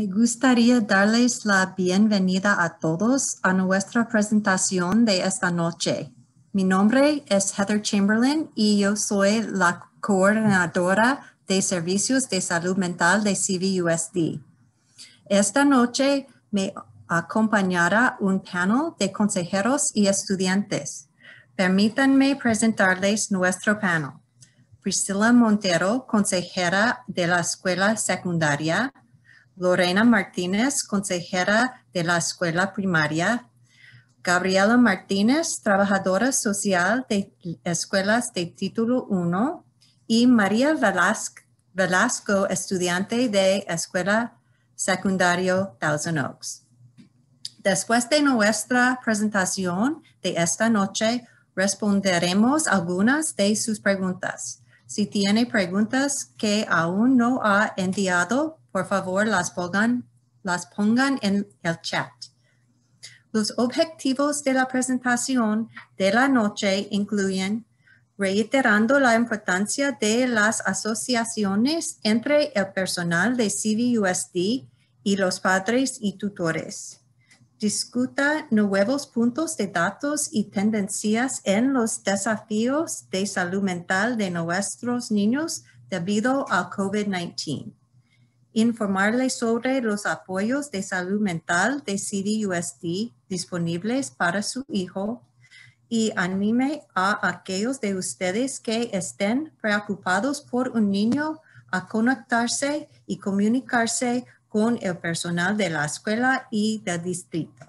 Me gustaría darles la bienvenida a todos a nuestra presentación de esta noche. Mi nombre es Heather Chamberlain y yo soy la coordinadora de servicios de salud mental de CVUSD. Esta noche me acompañará un panel de consejeros y estudiantes. Permítanme presentarles nuestro panel. Priscila Montero, consejera de la escuela secundaria. Lorena Martínez, consejera de la escuela primaria. Gabriela Martínez, trabajadora social de escuelas de título 1. Y María Velasco, estudiante de escuela secundaria Thousand Oaks. Después de nuestra presentación de esta noche, responderemos algunas de sus preguntas. Si tiene preguntas que aún no ha enviado, por favor, las pongan en el chat. Los objetivos de la presentación de la noche incluyen reiterando la importancia de las asociaciones entre el personal de CVUSD y los padres y tutores. Discuta nuevos puntos de datos y tendencias en los desafíos de salud mental de nuestros niños debido al COVID-19. Informarles sobre los apoyos de salud mental de CVUSD disponibles para su hijo y anime a aquellos de ustedes que estén preocupados por un niño a conectarse y comunicarse con el personal de la escuela y del distrito.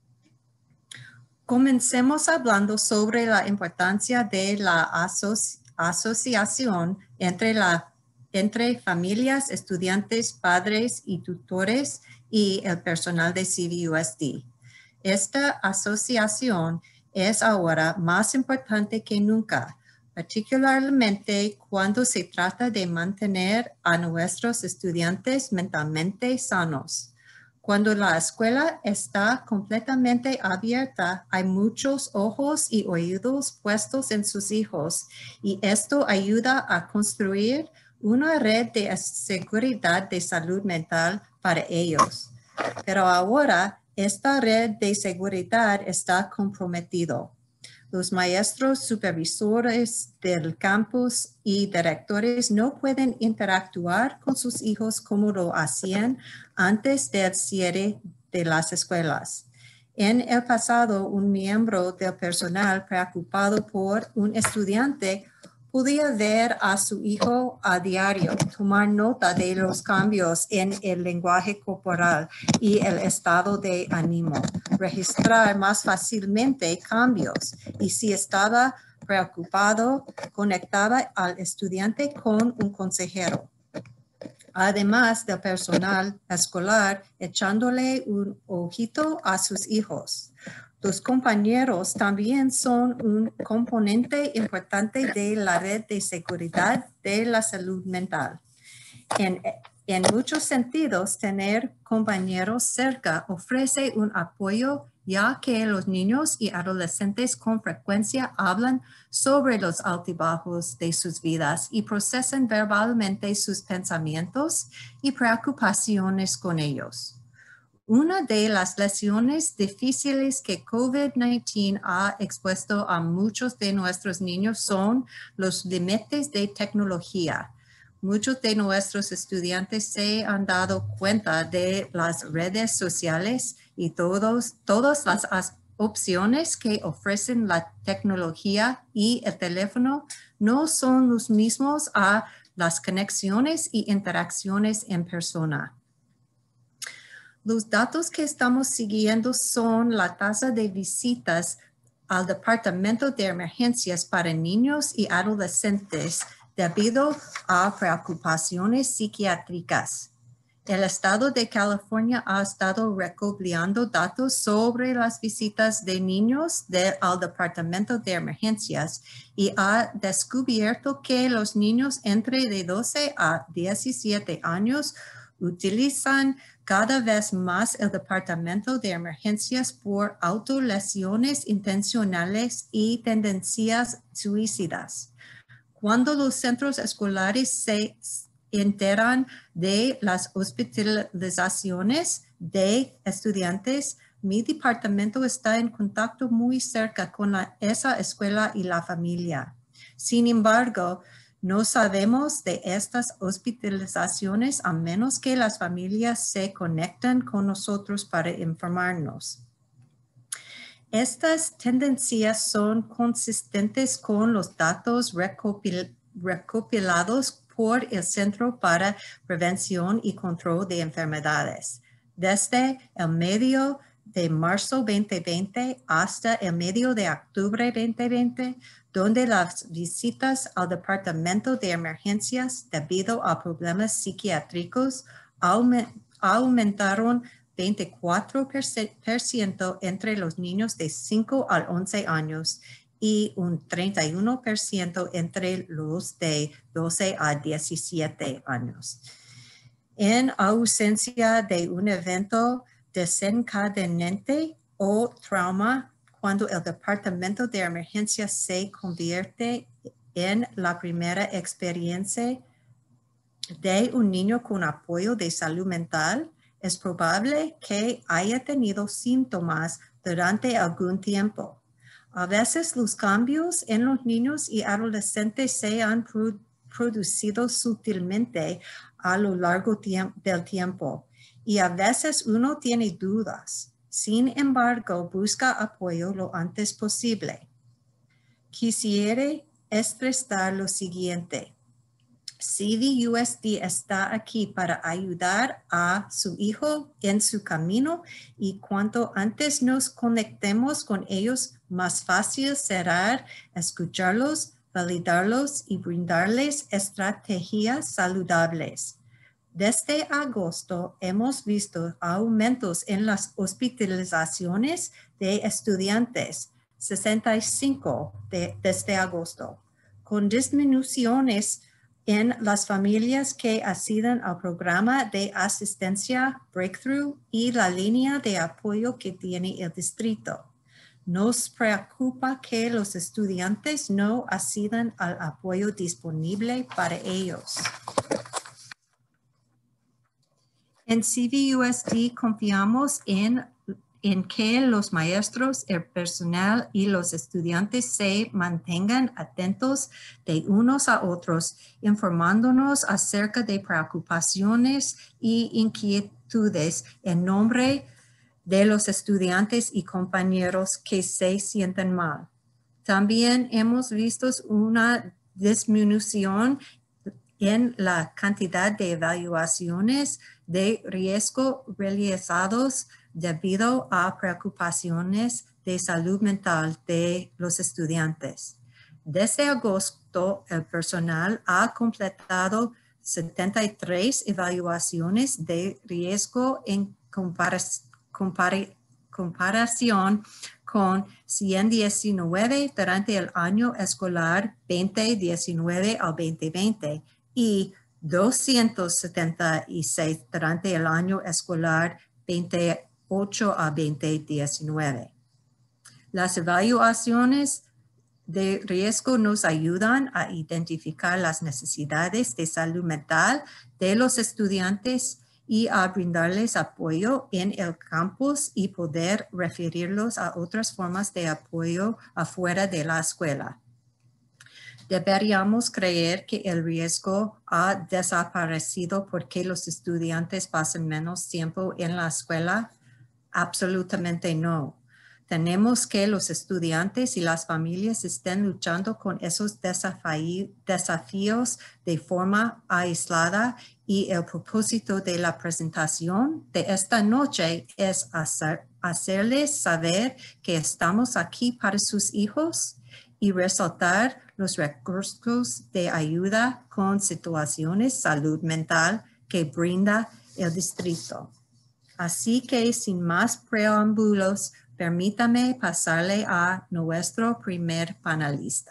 Comencemos hablando sobre la importancia de la asociación entre familias, estudiantes, padres y tutores y el personal de CVUSD. Esta asociación es ahora más importante que nunca, particularmente cuando se trata de mantener a nuestros estudiantes mentalmente sanos. Cuando la escuela está completamente abierta, hay muchos ojos y oídos puestos en sus hijos y esto ayuda a construir una red de seguridad de salud mental para ellos. Pero ahora esta red de seguridad está comprometida. Los maestros, supervisores del campus y directores no pueden interactuar con sus hijos como lo hacían antes del cierre de las escuelas. En el pasado, un miembro del personal preocupado por un estudiante podía ver a su hijo a diario, tomar nota de los cambios en el lenguaje corporal y el estado de ánimo, registrar más fácilmente cambios y si estaba preocupado, conectaba al estudiante con un consejero. Además del personal escolar echándole un ojito a sus hijos. Los compañeros también son un componente importante de la red de seguridad de la salud mental. En muchos sentidos, tener compañeros cerca ofrece un apoyo ya que los niños y adolescentes con frecuencia hablan sobre los altibajos de sus vidas y procesan verbalmente sus pensamientos y preocupaciones con ellos. Una de las lecciones difíciles que COVID-19 ha expuesto a muchos de nuestros niños son los límites de tecnología. Muchos de nuestros estudiantes se han dado cuenta de las redes sociales y todas las opciones que ofrecen la tecnología y el teléfono no son los mismos a las conexiones y interacciones en persona. Los datos que estamos siguiendo son la tasa de visitas al Departamento de Emergencias para niños y adolescentes debido a preocupaciones psiquiátricas. El estado de California ha estado recopilando datos sobre las visitas de niños al Departamento de Emergencias y ha descubierto que los niños entre de 12 a 17 años utilizan cada vez más el Departamento de Emergencias por autolesiones intencionales y tendencias suicidas. Cuando los centros escolares se enteran de las hospitalizaciones de estudiantes, mi departamento está en contacto muy cerca con esa escuela y la familia. Sin embargo, no sabemos de estas hospitalizaciones a menos que las familias se conecten con nosotros para informarnos. Estas tendencias son consistentes con los datos recopilados por el Centro para Prevención y Control de Enfermedades. Desde el medio de marzo 2020 hasta el medio de octubre 2020, donde las visitas al Departamento de Emergencias debido a problemas psiquiátricos aumentaron 24% entre los niños de 5 a 11 años y un 31% entre los de 12 a 17 años. En ausencia de un evento desencadenante o trauma, cuando el Departamento de Emergencias se convierte en la primera experiencia de un niño con apoyo de salud mental, es probable que haya tenido síntomas durante algún tiempo. A veces los cambios en los niños y adolescentes se han producido sutilmente a lo largo del tiempo y a veces uno tiene dudas. Sin embargo, busca apoyo lo antes posible. Quisiera expresar lo siguiente. CVUSD está aquí para ayudar a su hijo en su camino y cuanto antes nos conectemos con ellos, más fácil será escucharlos, validarlos y brindarles estrategias saludables. Desde agosto hemos visto aumentos en las hospitalizaciones de estudiantes, 65 desde agosto, con disminuciones en las familias que acceden al programa de asistencia Breakthrough y la línea de apoyo que tiene el distrito. Nos preocupa que los estudiantes no accedan al apoyo disponible para ellos. En CVUSD confiamos en que los maestros, el personal y los estudiantes se mantengan atentos de unos a otros, informándonos acerca de preocupaciones y inquietudes en nombre de los estudiantes y compañeros que se sienten mal. También hemos visto una disminución en la cantidad de evaluaciones de riesgo realizados debido a preocupaciones de salud mental de los estudiantes. Desde agosto, el personal ha completado 73 evaluaciones de riesgo en comparación con 119 durante el año escolar 2019 al 2020 y 276 durante el año escolar 28 a 2019. Las evaluaciones de riesgo nos ayudan a identificar las necesidades de salud mental de los estudiantes y a brindarles apoyo en el campus y poder referirlos a otras formas de apoyo afuera de la escuela. ¿Deberíamos creer que el riesgo ha desaparecido porque los estudiantes pasan menos tiempo en la escuela? Absolutamente no. Tenemos que los estudiantes y las familias estén luchando con esos desafíos de forma aislada y el propósito de la presentación de esta noche es hacerles saber que estamos aquí para sus hijos y resaltar los recursos de ayuda con situaciones de salud mental que brinda el distrito. Así que sin más preámbulos, permítame pasarle a nuestro primer panelista.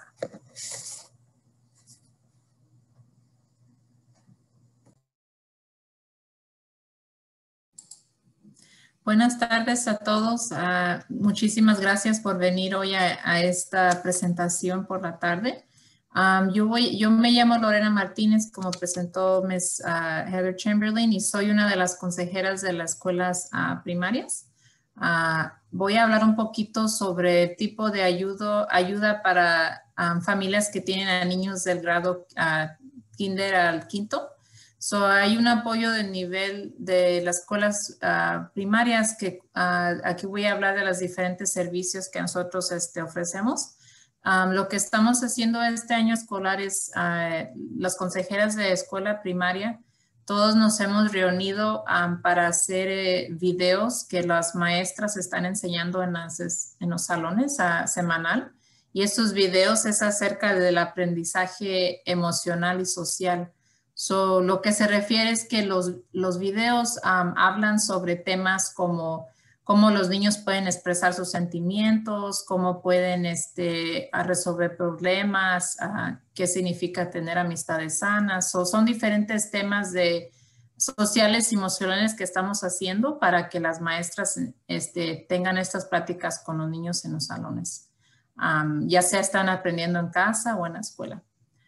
Buenas tardes a todos. Muchísimas gracias por venir hoy a esta presentación por la tarde. Yo me llamo Lorena Martínez, como presentó Ms. Heather Chamberlain, y soy una de las consejeras de las escuelas primarias. Voy a hablar un poquito sobre el tipo de ayuda para familias que tienen a niños del grado kinder al quinto. Hay un apoyo del nivel de las escuelas primarias que aquí voy a hablar de los diferentes servicios que nosotros ofrecemos. Lo que estamos haciendo este año escolar es las consejeras de escuela primaria, todos nos hemos reunido para hacer videos que las maestras están enseñando en los salones semanal. Y estos videos es acerca del aprendizaje emocional y social. Lo que se refiere es que los videos hablan sobre temas como cómo los niños pueden expresar sus sentimientos, cómo pueden resolver problemas, qué significa tener amistades sanas. Son diferentes temas sociales y emocionales que estamos haciendo para que las maestras tengan estas pláticas con los niños en los salones. Ya sea están aprendiendo en casa o en la escuela.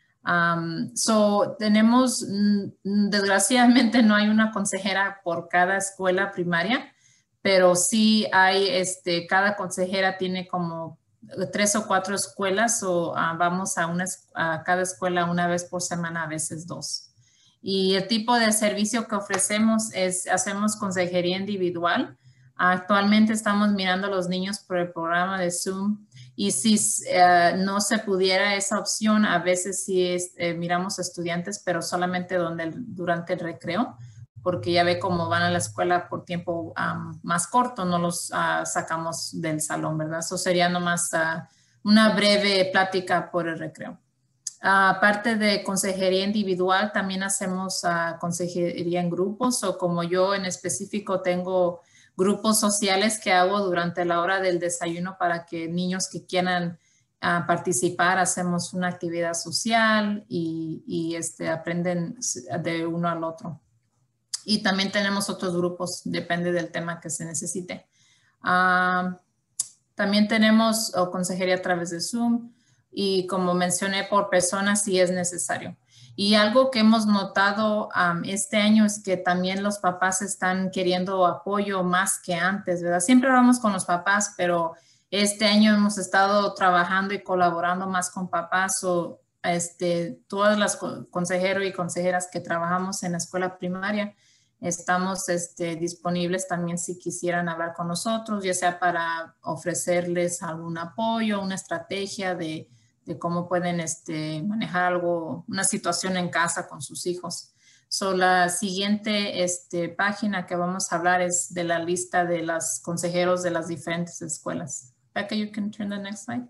Tenemos, desgraciadamente no hay una consejera por cada escuela primaria, pero sí hay, cada consejera tiene como 3 o 4 escuelas o vamos a cada escuela una vez por semana, a veces 2. Y el tipo de servicio que ofrecemos hacemos consejería individual. Actualmente estamos mirando a los niños por el programa de Zoom y si no se pudiera esa opción, a veces sí miramos a estudiantes, pero solamente durante el recreo, porque ya ve cómo van a la escuela por tiempo más corto, no los sacamos del salón, ¿verdad? Eso sería nomás una breve plática por el recreo. Aparte de consejería individual, también hacemos consejería en grupos, o como yo en específico tengo grupos sociales que hago durante la hora del desayuno para que niños que quieran participar, hacemos una actividad social y aprenden de uno al otro. Y también tenemos otros grupos, depende del tema que se necesite. También tenemos consejería a través de Zoom y como mencioné por personas si es necesario. Y algo que hemos notado este año es que también los papás están queriendo apoyo más que antes, ¿verdad? Siempre vamos con los papás, pero este año hemos estado trabajando y colaborando más con papás o todas las consejeros y consejeras que trabajamos en la escuela primaria. Estamos disponibles también si quisieran hablar con nosotros, ya sea para ofrecerles algún apoyo, una estrategia de cómo pueden manejar una situación en casa con sus hijos. La siguiente página que vamos a hablar es de la lista de los consejeros de las diferentes escuelas. Becca, you can turn the next slide.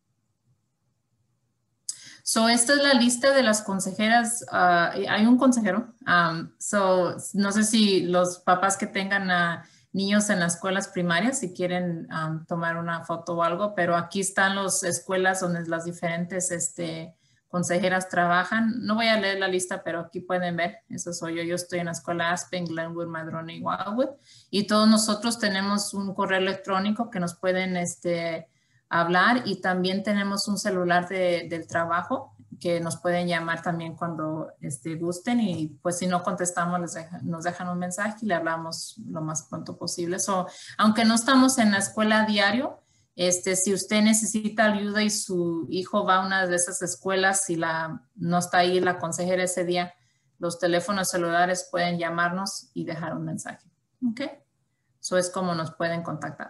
Esta es la lista de las consejeras. Hay un consejero. No sé si los papás que tengan niños en las escuelas primarias, si quieren tomar una foto o algo, pero aquí están las escuelas donde las diferentes consejeras trabajan. No voy a leer la lista, pero aquí pueden ver. Eso soy yo. Yo estoy en la escuela Aspen, Glenwood, Madrona y Wildwood. Y todos nosotros tenemos un correo electrónico que nos pueden hablar y también tenemos un celular del trabajo que nos pueden llamar también cuando gusten y pues si no contestamos nos dejan un mensaje y le hablamos lo más pronto posible. Aunque no estamos en la escuela a diario, si usted necesita ayuda y su hijo va a una de esas escuelas y no está ahí la consejera ese día, los teléfonos celulares pueden llamarnos y dejar un mensaje. ¿Ok? Eso es como nos pueden contactar.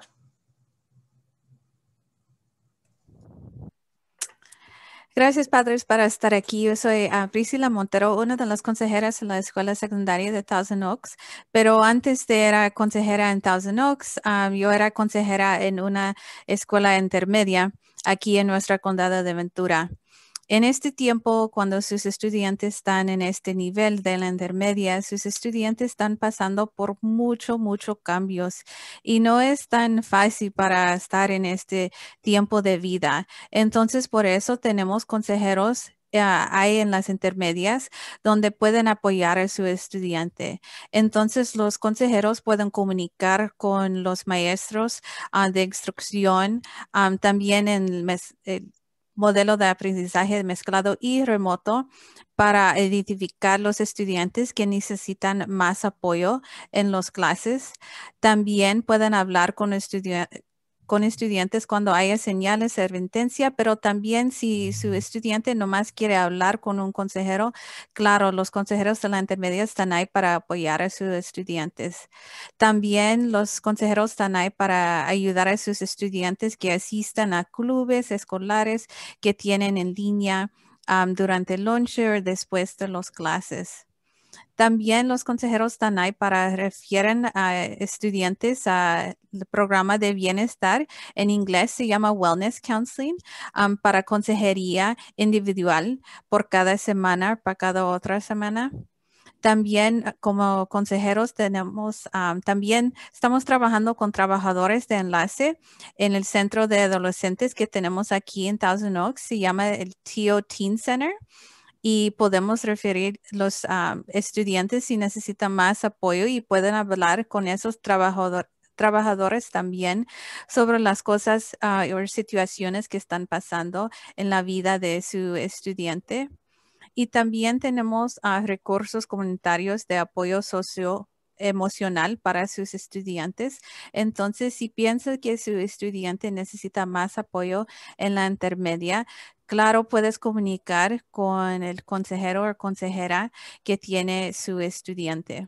Gracias, padres, por estar aquí. Yo soy Priscila Montero, una de las consejeras en la escuela secundaria de Thousand Oaks, pero antes de era consejera en Thousand Oaks, yo era consejera en una escuela intermedia aquí en nuestra condado de Ventura. En este tiempo, cuando sus estudiantes están en este nivel de la intermedia, sus estudiantes están pasando por muchos cambios y no es tan fácil para estar en este tiempo de vida. Entonces, por eso tenemos consejeros hay en las intermedias donde pueden apoyar a su estudiante. Entonces, los consejeros pueden comunicar con los maestros de instrucción también en modelo de aprendizaje mezclado y remoto para identificar los estudiantes que necesitan más apoyo en las clases. También pueden hablar con estudiantes cuando haya señales de advertencia, pero también si su estudiante nomás quiere hablar con un consejero, claro, los consejeros de la intermedia están ahí para apoyar a sus estudiantes. También los consejeros están ahí para ayudar a sus estudiantes que asistan a clubes escolares que tienen en línea durante el lunch o después de las clases. También los consejeros están ahí para refieren a estudiantes al programa de bienestar. En inglés se llama Wellness Counseling, para consejería individual por cada semana, para cada otra semana. También como consejeros también estamos trabajando con trabajadores de enlace en el centro de adolescentes que tenemos aquí en Thousand Oaks. Se llama el TO Teen Center y podemos referir los estudiantes si necesitan más apoyo y pueden hablar con esos trabajadores también sobre las cosas o situaciones que están pasando en la vida de su estudiante. Y también tenemos recursos comunitarios de apoyo socioemocional para sus estudiantes. Entonces, si piensa que su estudiante necesita más apoyo en la intermedia, claro, puedes comunicar con el consejero o consejera que tiene su estudiante.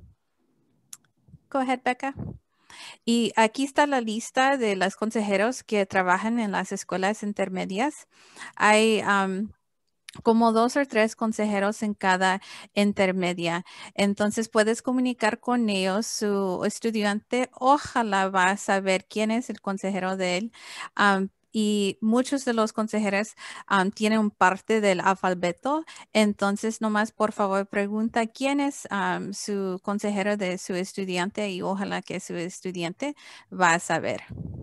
Go ahead, Becca. Y aquí está la lista de los consejeros que trabajan en las escuelas intermedias. Hay como 2 o 3 consejeros en cada intermedia. Entonces puedes comunicar con ellos. Su estudiante ojalá va a saber quién es el consejero de él. Y muchos de los consejeros tienen un parte del alfabeto. Entonces, nomás por favor pregunta quién es su consejero de su estudiante y ojalá que su estudiante va a saber.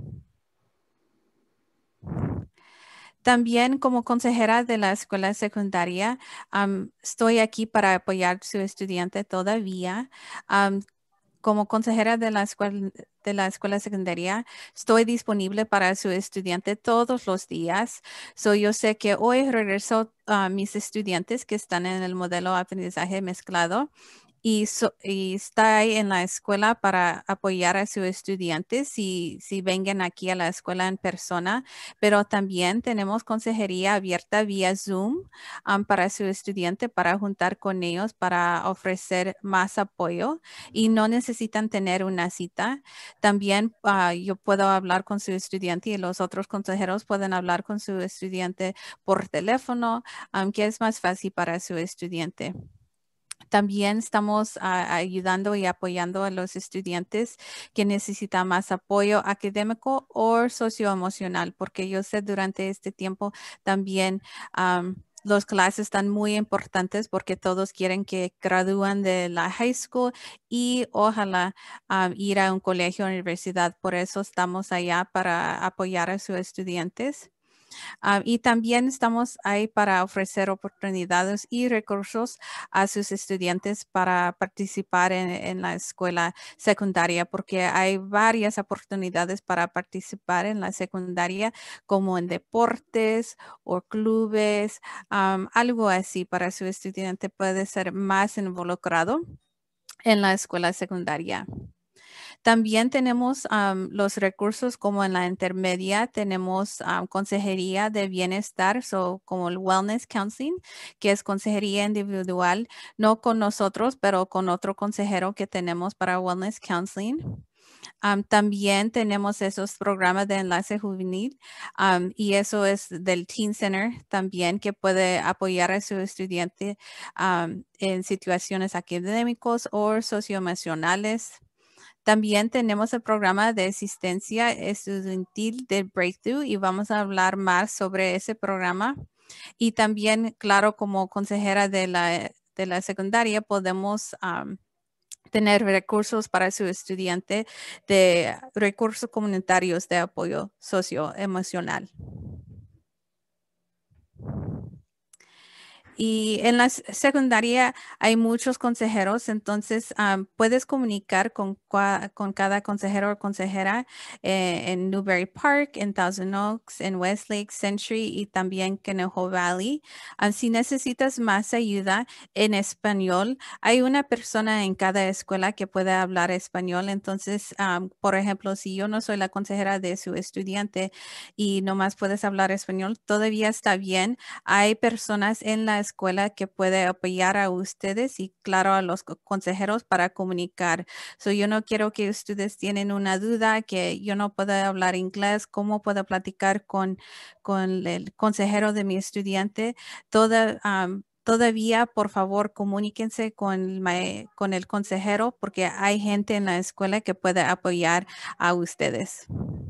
También como consejera de la escuela secundaria, estoy aquí para apoyar a su estudiante todavía. Como consejera de la escuela secundaria, estoy disponible para su estudiante todos los días. Yo sé que hoy regreso a mis estudiantes que están en el modelo de aprendizaje mezclado y está ahí en la escuela para apoyar a sus estudiantes si vengan aquí a la escuela en persona, pero también tenemos consejería abierta vía Zoom para su estudiante para juntar con ellos para ofrecer más apoyo y no necesitan tener una cita. También yo puedo hablar con su estudiante y los otros consejeros pueden hablar con su estudiante por teléfono, que es más fácil para su estudiante. También estamos ayudando y apoyando a los estudiantes que necesitan más apoyo académico o socioemocional, porque yo sé durante este tiempo también las clases están muy importantes porque todos quieren que gradúen de la high school y ojalá ir a un colegio o universidad. Por eso estamos allá para apoyar a sus estudiantes. Y también estamos ahí para ofrecer oportunidades y recursos a sus estudiantes para participar en la escuela secundaria, porque hay varias oportunidades para participar en la secundaria, como en deportes o clubes, algo así para su estudiante puede ser más involucrado en la escuela secundaria. También tenemos los recursos como en la intermedia, tenemos consejería de bienestar, como el Wellness Counseling, que es consejería individual, no con nosotros, pero con otro consejero que tenemos para Wellness Counseling. También tenemos esos programas de enlace juvenil y eso es del Teen Center también que puede apoyar a su estudiante en situaciones académicas o socioemocionales. También tenemos el programa de asistencia estudiantil del Breakthrough y vamos a hablar más sobre ese programa. Y también, claro, como consejera de la secundaria, podemos tener recursos para su estudiante de recursos comunitarios de apoyo socioemocional. Y en la secundaria hay muchos consejeros, entonces puedes comunicar con cada consejero o consejera en Newbury Park, en Thousand Oaks, en Westlake, Century y también Conejo Valley. Si necesitas más ayuda en español, hay una persona en cada escuela que puede hablar español. Entonces, por ejemplo, si yo no soy la consejera de su estudiante y nomás puedes hablar español, todavía está bien. Hay personas en la escuela que puede apoyar a ustedes y claro a los consejeros para comunicar. Yo no quiero que ustedes tienen una duda que yo no puedo hablar inglés, cómo puedo platicar con el consejero de mi estudiante. Todavía, por favor, comuníquense con el consejero porque hay gente en la escuela que puede apoyar a ustedes.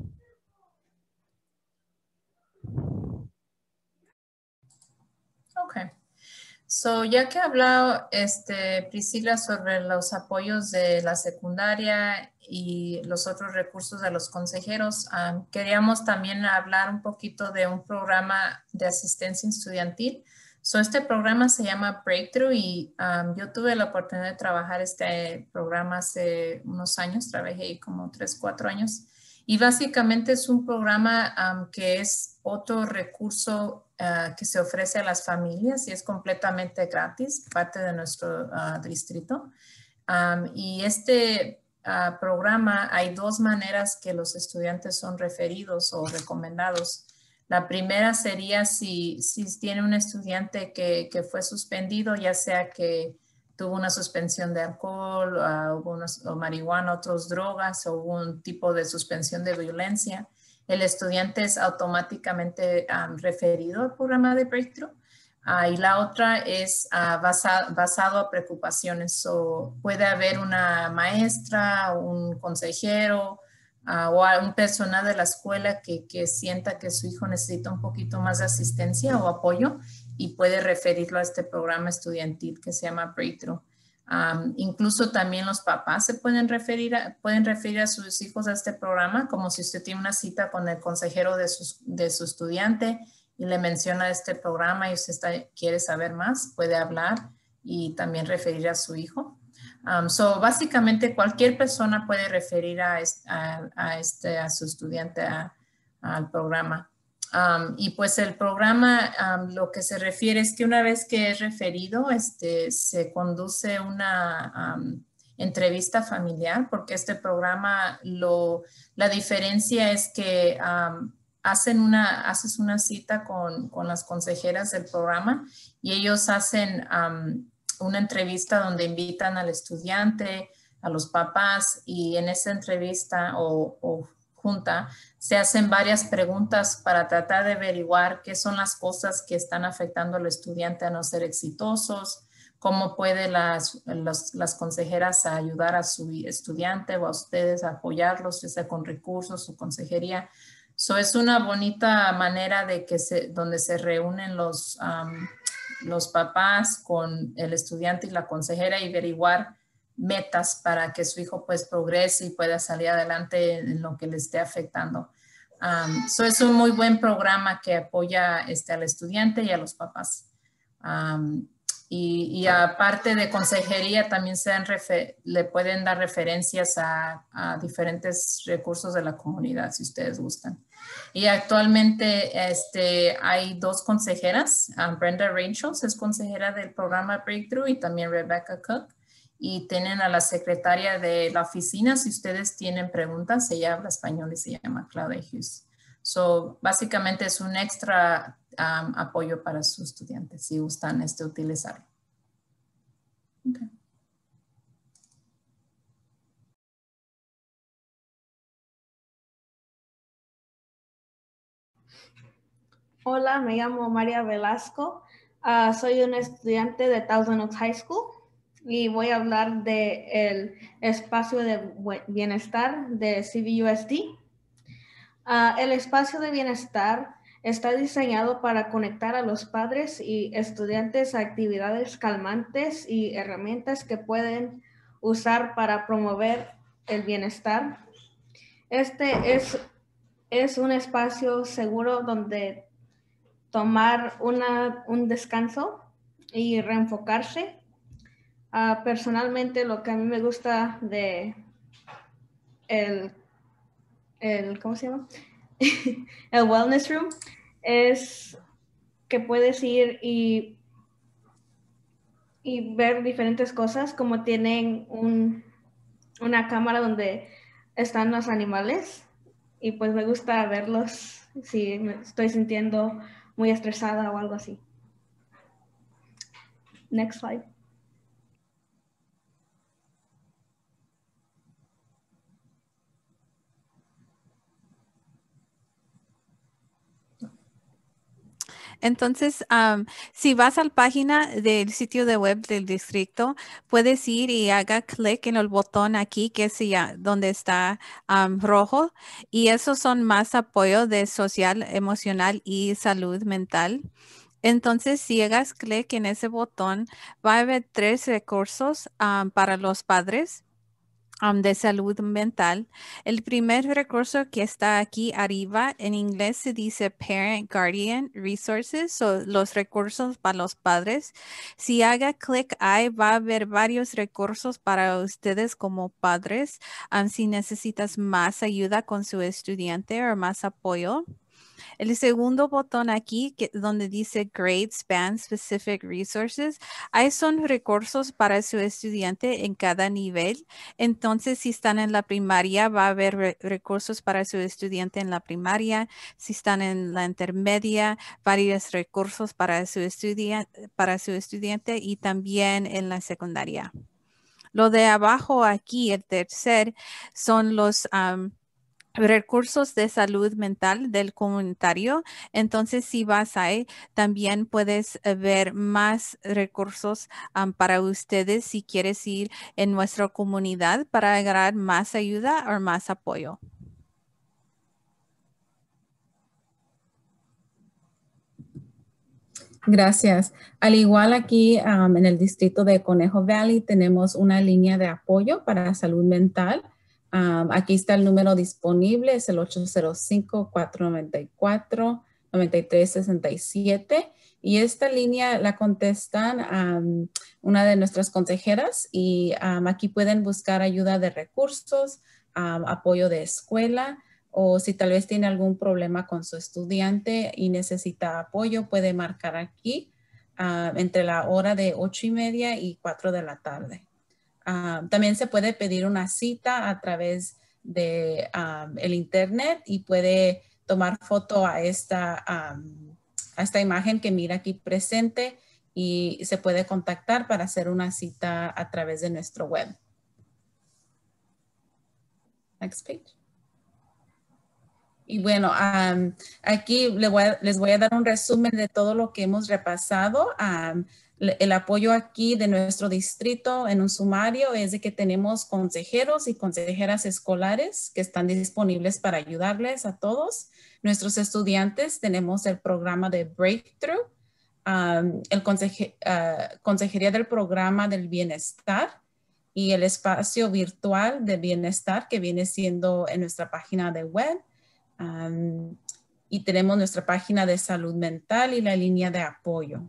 Okay. So, ya que ha hablado Priscila sobre los apoyos de la secundaria y los otros recursos de los consejeros, queríamos también hablar un poquito de un programa de asistencia estudiantil. Este programa se llama Breakthrough y yo tuve la oportunidad de trabajar este programa hace unos años, trabajé como 3, 4 años. Y básicamente es un programa que es otro recurso que se ofrece a las familias y es completamente gratis, parte de nuestro distrito. Y este programa hay 2 maneras que los estudiantes son referidos o recomendados. La primera sería si tiene un estudiante que fue suspendido, ya sea que tuvo una suspensión de alcohol o marihuana, otras drogas o un tipo de suspensión de violencia, el estudiante es automáticamente referido al programa de Breakthrough. Y la otra es basado a preocupaciones. Puede haber una maestra, un consejero o un personal de la escuela que sienta que su hijo necesita un poquito más de asistencia o apoyo y puede referirlo a este programa estudiantil que se llama Breakthrough. Incluso también los papás se pueden referir a sus hijos a este programa, como si usted tiene una cita con el consejero de su estudiante y le menciona este programa y usted quiere saber más, puede hablar y también referir a su hijo. Básicamente cualquier persona puede referir a su estudiante al programa. Y pues el programa lo que se refiere es que una vez que es referido, se conduce una entrevista familiar, porque este programa, la diferencia es que haces una cita con las consejeras del programa y ellos hacen una entrevista donde invitan al estudiante, a los papás y en esa entrevista o junta se hacen varias preguntas para tratar de averiguar qué son las cosas que están afectando al estudiante a no ser exitosos, cómo puede las consejeras ayudar a su estudiante o a ustedes a apoyarlos, ya sea con recursos o consejería. Es una bonita manera de donde se reúnen los papás con el estudiante y la consejera y averiguar metas para que su hijo pues progrese y pueda salir adelante en lo que le esté afectando. Es un muy buen programa que apoya al estudiante y a los papás. Y aparte de consejería, también le pueden dar referencias a diferentes recursos de la comunidad, si ustedes gustan. Y actualmente hay 2 consejeras. Brenda Rachels es consejera del programa Breakthrough y también Rebecca Cook. Y tienen a la secretaria de la oficina. Si ustedes tienen preguntas, ella habla español y se llama Claudia Hughes. Básicamente es un extra apoyo para sus estudiantes si gustan utilizarlo. Okay. Hola, me llamo María Velasco. Soy una estudiante de Thousand Oaks High School y voy a hablar del espacio de bienestar de CVUSD. El espacio de bienestar está diseñado para conectar a los padres y estudiantes a actividades calmantes y herramientas que pueden usar para promover el bienestar. Este es un espacio seguro donde tomar un descanso y reenfocarse. Personalmente, lo que a mí me gusta de ¿cómo se llama? El Wellness Room es que puedes ir y ver diferentes cosas, como tienen una cámara donde están los animales y pues me gusta verlos si me estoy sintiendo muy estresada o algo así. Next slide. Entonces, si vas a la página del sitio de web del distrito, puedes ir y haga clic en el botón aquí que es ya donde está rojo, y esos son más apoyo de social, emocional y salud mental. Entonces, si hagas clic en ese botón, va a haber 3 recursos para los padres de salud mental. El primer recurso que está aquí arriba en inglés se dice Parent Guardian Resources, o los recursos para los padres. Si haga clic ahí, va a haber varios recursos para ustedes como padres, si necesitas más ayuda con su estudiante o más apoyo. El segundo botón aquí, donde dice Grade Span Specific Resources, ahí son recursos para su estudiante en cada nivel. Entonces, si están en la primaria, va a haber recursos para su estudiante en la primaria. Si están en la intermedia, varios recursos para su estudiante y también en la secundaria. Lo de abajo aquí, el tercer, son los recursos de salud mental del comunitario. Entonces, si vas ahí, también puedes ver más recursos para ustedes si quieres ir en nuestra comunidad para agarrar más ayuda o más apoyo. Gracias. Al igual aquí en el distrito de Conejo Valley tenemos una línea de apoyo para salud mental. Aquí está el número disponible, es el 805-494-9367. Y esta línea la contestan una de nuestras consejeras y aquí pueden buscar ayuda de recursos, apoyo de escuela, o si tal vez tiene algún problema con su estudiante y necesita apoyo, puede marcar aquí entre la hora de 8:30 y 4 de la tarde. También se puede pedir una cita a través de el internet y puede tomar foto a esta imagen que mira aquí presente y se puede contactar para hacer una cita a través de nuestro web. Next page. Y bueno, aquí les voy a dar un resumen de todo lo que hemos repasado. El apoyo aquí de nuestro distrito en un sumario es de que tenemos consejeros y consejeras escolares que están disponibles para ayudarles a todos. Nuestros estudiantes tenemos el programa de Breakthrough, consejería del programa del bienestar y el espacio virtual de bienestar que viene siendo en nuestra página de web. Y tenemos nuestra página de salud mental y la línea de apoyo.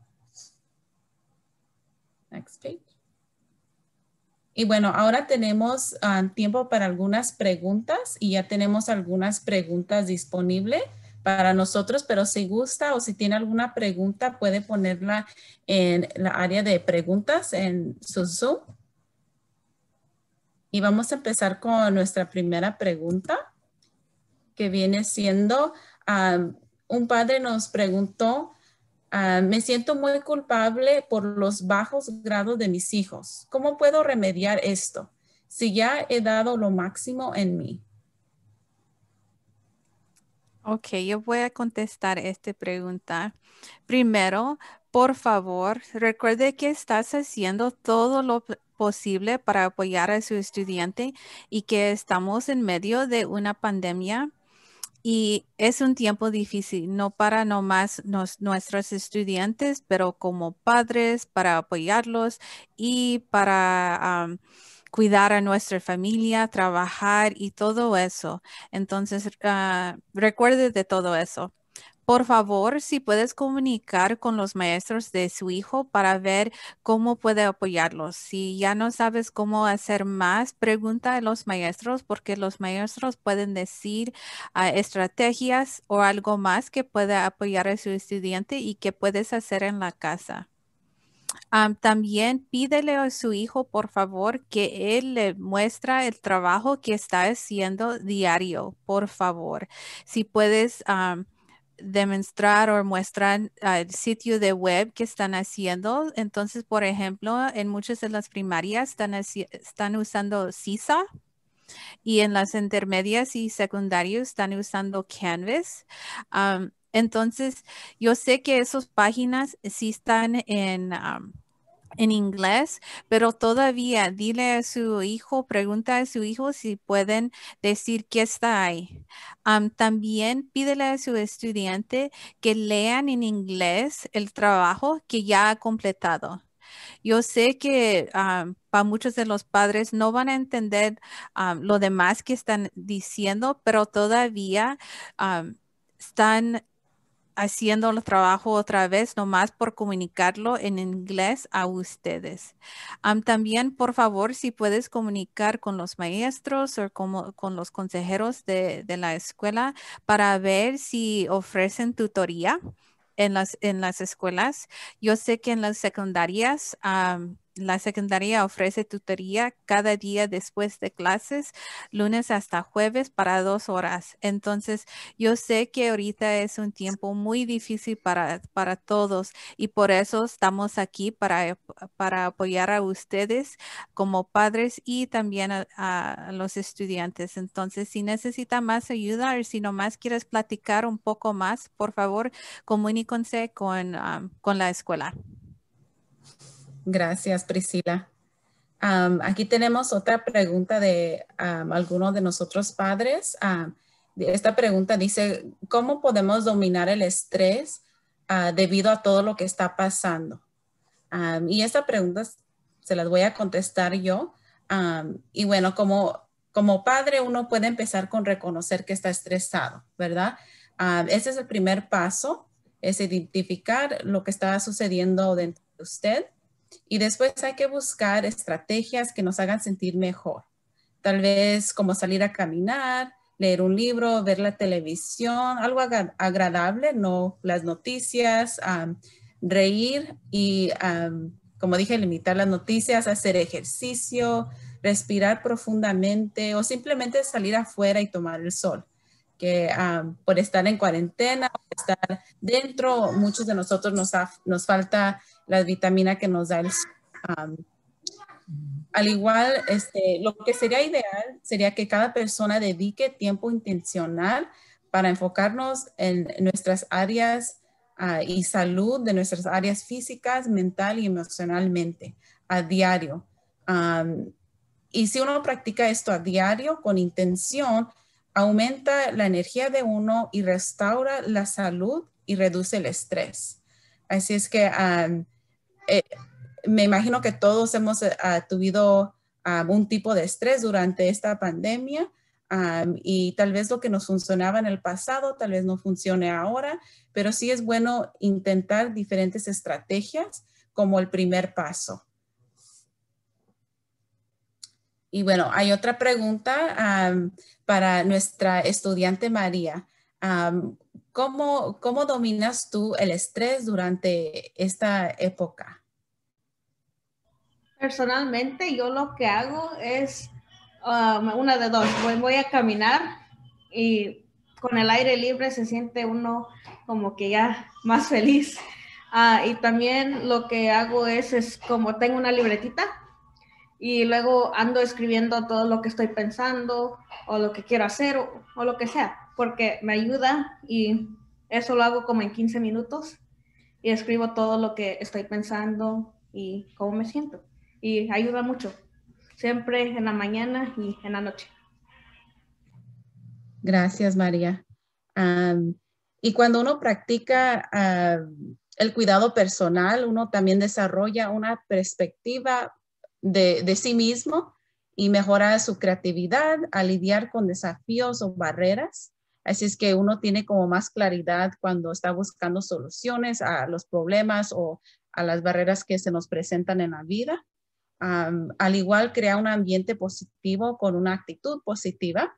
Next page. Y bueno, ahora tenemos tiempo para algunas preguntas y ya tenemos algunas preguntas disponibles para nosotros, pero si gusta o si tiene alguna pregunta puede ponerla en la área de preguntas en su Zoom. Y vamos a empezar con nuestra primera pregunta, que viene siendo, un padre nos preguntó, me siento muy culpable por los bajos grados de mis hijos. ¿Cómo puedo remediar esto si ya he dado lo máximo en mí? Ok, yo voy a contestar esta pregunta. Primero, por favor, recuerde que estás haciendo todo lo posible para apoyar a su estudiante y que estamos en medio de una pandemia. Y es un tiempo difícil, no para nomás nuestros estudiantes, pero como padres, para apoyarlos y para cuidar a nuestra familia, trabajar y todo eso. Entonces, recuerde de todo eso. Por favor, si puedes comunicar con los maestros de su hijo para ver cómo puede apoyarlos. Si ya no sabes cómo hacer más, pregunta a los maestros porque los maestros pueden decir estrategias o algo más que pueda apoyar a su estudiante y que puedes hacer en la casa. También pídele a su hijo, por favor, que él le muestre el trabajo que está haciendo diario, por favor. Si puedes demostrar o mostrar el sitio de web que están haciendo. Entonces, por ejemplo, en muchas de las primarias están usando CISA y en las intermedias y secundarias están usando Canvas. Entonces, yo sé que esas páginas sí están en inglés, pero todavía dile a su hijo, pregunta a su hijo si pueden decir qué está ahí. También pídele a su estudiante que lean en inglés el trabajo que ya ha completado. Yo sé que para muchos de los padres no van a entender lo demás que están diciendo, pero todavía están haciendo el trabajo otra vez, nomás por comunicarlo en inglés a ustedes. También, por favor, si puedes comunicar con los maestros o con los consejeros de la escuela para ver si ofrecen tutoría en las escuelas. Yo sé que en las secundarias, la secundaria ofrece tutoría cada día después de clases, lunes hasta jueves para 2 horas. Entonces, yo sé que ahorita es un tiempo muy difícil para todos y por eso estamos aquí para apoyar a ustedes como padres y también a los estudiantes. Entonces, si necesita más ayuda o si nomás quieres platicar un poco más, por favor, comuníquense con la escuela. Gracias, Priscila. Aquí tenemos otra pregunta de algunos de nosotros padres. Esta pregunta dice, ¿cómo podemos dominar el estrés debido a todo lo que está pasando? Y esta pregunta se las voy a contestar yo. Y bueno, como padre uno puede empezar con reconocer que está estresado, ¿verdad? Ese es el primer paso, es identificar lo que está sucediendo dentro de usted. Y después hay que buscar estrategias que nos hagan sentir mejor. Tal vez como salir a caminar, leer un libro, ver la televisión, algo agradable, no las noticias, reír y, como dije, limitar las noticias, hacer ejercicio, respirar profundamente o simplemente salir afuera y tomar el sol. Que por estar en cuarentena, por estar dentro, muchos de nosotros nos falta la vitamina que nos da el sol. Al igual, lo que sería ideal sería que cada persona dedique tiempo intencional para enfocarnos en nuestras áreas y salud de nuestras áreas físicas, mental y emocionalmente a diario. Y si uno practica esto a diario con intención, aumenta la energía de uno y restaura la salud y reduce el estrés. Así es que me imagino que todos hemos tenido un tipo de estrés durante esta pandemia y tal vez lo que nos funcionaba en el pasado, tal vez no funcione ahora, pero sí es bueno intentar diferentes estrategias como el primer paso. Y bueno, hay otra pregunta para nuestra estudiante María. ¿Cómo dominas tú el estrés durante esta época? Personalmente, yo lo que hago es una de dos. Voy a caminar y con el aire libre se siente uno como que ya más feliz. Y también lo que hago es como tengo una libretita y luego ando escribiendo todo lo que estoy pensando o lo que quiero hacer o lo que sea, porque me ayuda y eso lo hago como en 15 minutos y escribo todo lo que estoy pensando y cómo me siento. Y ayuda mucho, siempre en la mañana y en la noche. Gracias, María. Y cuando uno practica el cuidado personal, uno también desarrolla una perspectiva de sí mismo y mejora su creatividad al lidiar con desafíos o barreras. Así es que uno tiene como más claridad cuando está buscando soluciones a los problemas o a las barreras que se nos presentan en la vida. Al igual, crea un ambiente positivo con una actitud positiva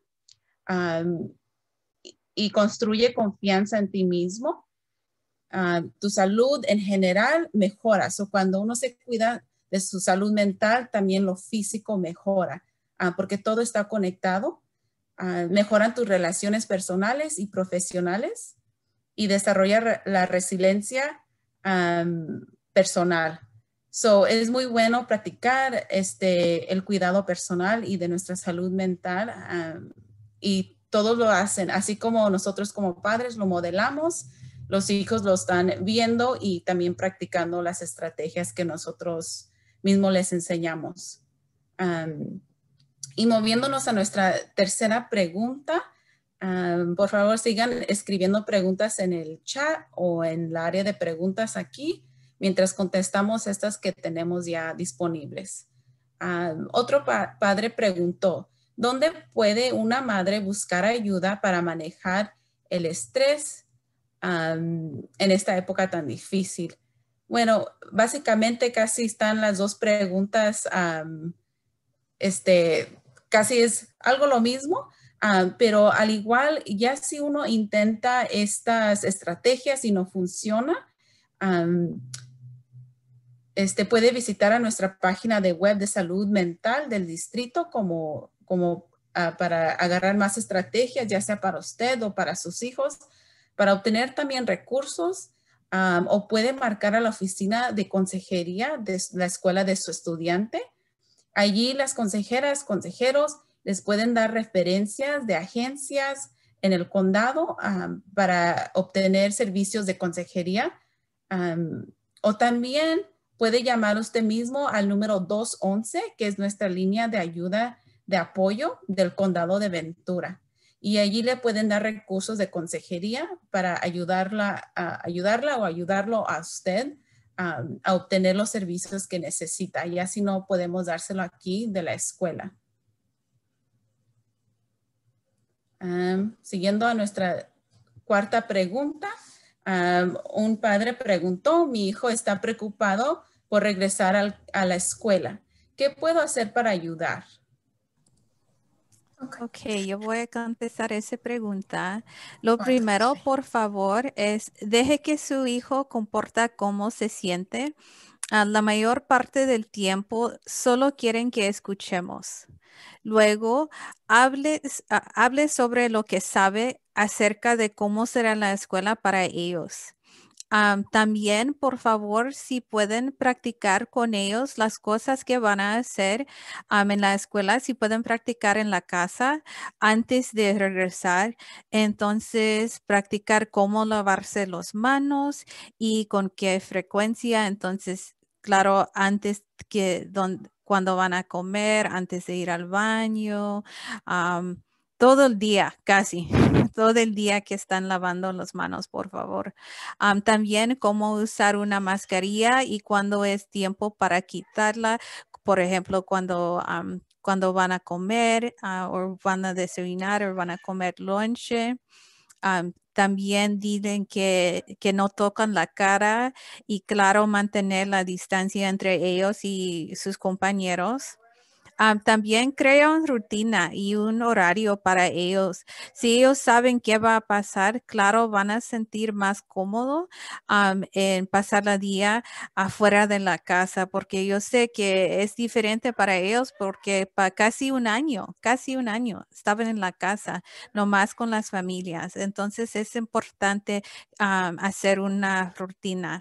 y construye confianza en ti mismo. Tu salud en general mejora. Cuando uno se cuida de su salud mental, también lo físico mejora, porque todo está conectado. Mejoran tus relaciones personales y profesionales y desarrolla la resiliencia personal. Es muy bueno practicar el cuidado personal y de nuestra salud mental y todos lo hacen, así como nosotros como padres lo modelamos, los hijos lo están viendo y también practicando las estrategias que nosotros mismos les enseñamos. Y moviéndonos a nuestra tercera pregunta, por favor sigan escribiendo preguntas en el chat o en la área de preguntas aquí, mientras contestamos estas que tenemos ya disponibles. Otro padre preguntó, ¿dónde puede una madre buscar ayuda para manejar el estrés en esta época tan difícil? Bueno, básicamente casi están las dos preguntas, casi es algo lo mismo, pero al igual, ya si uno intenta estas estrategias y no funciona, puede visitar a nuestra página de web de salud mental del distrito para agarrar más estrategias, ya sea para usted o para sus hijos, para obtener también recursos, o puede marcar a la oficina de consejería de la escuela de su estudiante. Allí las consejeras, consejeros les pueden dar referencias de agencias en el condado para obtener servicios de consejería. O también puede llamar usted mismo al número 211, que es nuestra línea de ayuda de apoyo del condado de Ventura. Y allí le pueden dar recursos de consejería para ayudarla o ayudarlo a usted a obtener los servicios que necesita. Y así no podemos dárselo aquí de la escuela. Siguiendo a nuestra cuarta pregunta, un padre preguntó, mi hijo está preocupado por regresar a la escuela. ¿Qué puedo hacer para ayudar? Ok, yo voy a contestar esa pregunta. Lo primero, por favor, es deje que su hijo comporta cómo se siente. La mayor parte del tiempo solo quieren que escuchemos. Luego, hable sobre lo que sabe acerca de cómo será la escuela para ellos. También, por favor, si pueden practicar con ellos las cosas que van a hacer en la escuela, si pueden practicar en la casa antes de regresar, entonces practicar cómo lavarse las manos y con qué frecuencia. Entonces, claro, antes cuando van a comer, antes de ir al baño, todo el día, casi, todo el día que están lavando las manos, por favor. También cómo usar una mascarilla y cuándo es tiempo para quitarla. Por ejemplo, cuando van a comer o van a desayunar o van a comer lonche. También dicen que no tocan la cara y claro, mantener la distancia entre ellos y sus compañeros. También crean rutina y un horario para ellos. Si ellos saben qué va a pasar, claro, van a sentir más cómodo en pasar el día afuera de la casa, porque yo sé que es diferente para ellos porque para casi un año estaban en la casa, nomás con las familias. Entonces es importante hacer una rutina.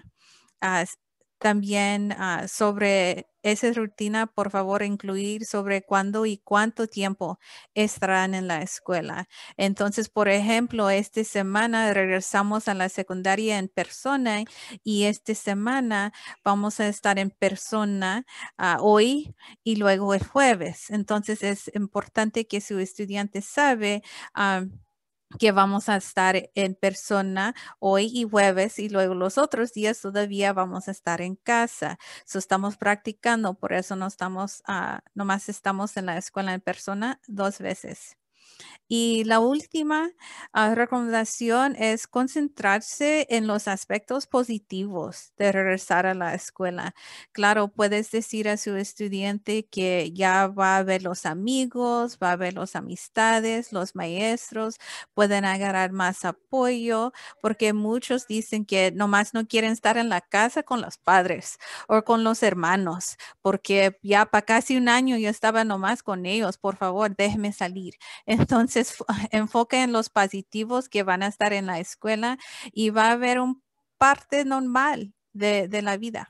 También sobre esa rutina, por favor, incluir sobre cuándo y cuánto tiempo estarán en la escuela. Entonces, por ejemplo, esta semana regresamos a la secundaria en persona y esta semana vamos a estar en persona hoy y luego el jueves. Entonces, es importante que su estudiante sabe que vamos a estar en persona hoy y jueves y luego los otros días todavía vamos a estar en casa. Estamos practicando, por eso no estamos, nomás estamos en la escuela en persona 2 veces. Y la última recomendación es concentrarse en los aspectos positivos de regresar a la escuela. Claro, puedes decir a su estudiante que ya va a ver los amigos, va a ver las amistades, los maestros, pueden agarrar más apoyo, porque muchos dicen que nomás no quieren estar en la casa con los padres o con los hermanos, porque ya para casi un año yo estaba nomás con ellos, por favor, déjeme salir. Entonces, enfoque en los positivos que van a estar en la escuela y va a haber un parte normal de la vida.